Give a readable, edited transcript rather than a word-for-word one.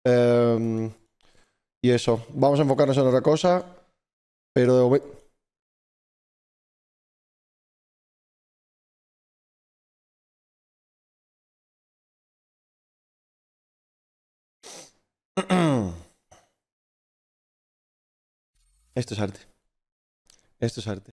Em, y eso, vamos a enfocarnos en otra cosa, pero de Esto es arte. Esto es arte.